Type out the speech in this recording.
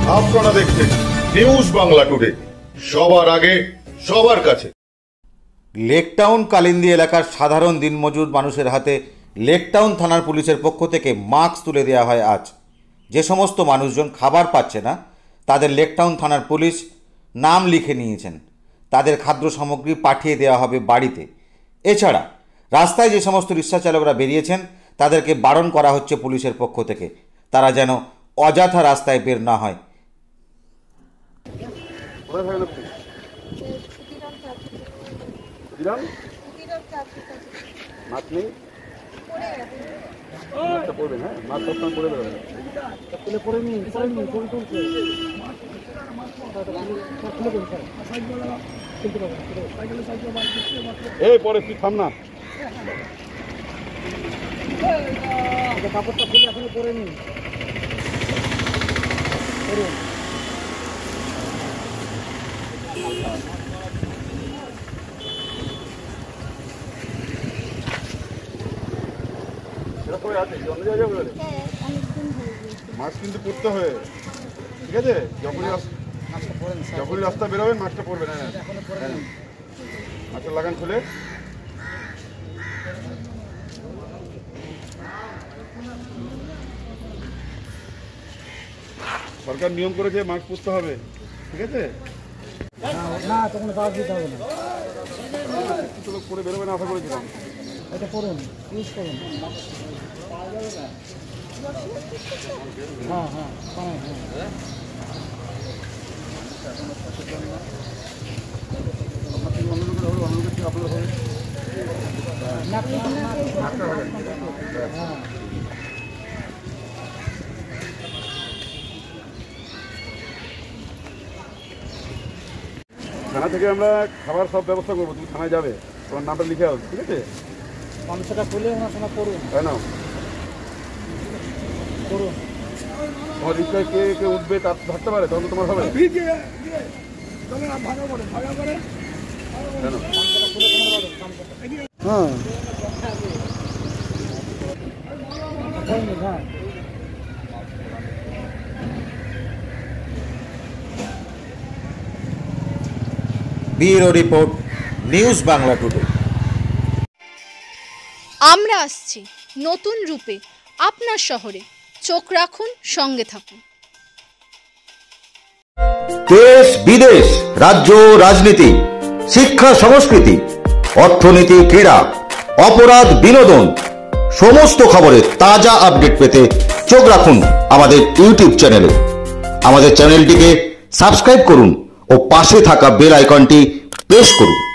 আপনারা দেখছেন news Bangla today, সবার আগে সবার কাছে। লেকটাউন কালিন্দী এলাকার সাধারণ দিনমজুর মানুষের হাতে লেকটাউন থানার পুলিশের পক্ষ থেকে মাস্ক তুলে দেওয়া হয় আজ। যে সমস্ত মানুষজন খাবার পাচ্ছে না তাদের লেকটাউন থানার পুলিশ নাম লিখে নিয়েছেন, তাদের খাদ্য সামগ্রী পাঠিয়ে দেওয়া হবে বাড়িতে। এছাড়া রাস্তায় যে সমস্ত রিক্সা চালকরা বেরিয়েছেন তাদেরকে বারণ করা হচ্ছে পুলিশের পক্ষ থেকে, তারা যেন অযথা রাস্তায় বের না হয়। পরে তুই থাম না, কাপড়টা খুলে এখনো পরে নি। মাস্ক কিন্তু পরতে হবে, ঠিক আছে? যখনই রাস্তা বেরোবেন মাস্কটা পরবেন। মাস্কটা লাগান খুলে। সরকার নিয়ম করেছে মাস্ক পরতে হবে, ঠিক আছে? না তখন কাজ দিতে হবে না, কিছু লোক পরে বেরোবে না আশা করেছিলাম। এটা করুন, ইউজ করুন। হ্যাঁ হ্যাঁ হ্যাঁ, থানা থেকে আমরা খাবার সব ব্যবস্থা করবো, তুমি থানায় যাবে, তোমার নামটা লিখে আসবে, ঠিক আছে? মানুষটা খুলে ওনার সঙ্গে করুন, তাই না? করুন। তোমার রিক্সায় কে কে উঠবে তার ধরতে পারে, তখন তোমার হবে। হ্যাঁ bureau report, news Bangla today. আমরা আসছি নতুন রূপে আপনার শহরে, চোখ রাখুন, সঙ্গে থাকুন। দেশ বিদেশ, রাজ্য রাজনীতি, শিক্ষা সংস্কৃতি, অর্থনীতি, ক্রীড়া, অপরাধ, বিনোদন, সমস্ত খবরের তাজা আপডেট পেতে চোখ রাখুন আমাদের ইউটিউব চ্যানেলে। আমাদের চ্যানেলটিকে সাবস্ক্রাইব করুন ও পাশে থাকা বেল আইকনটি প্রেস করুন।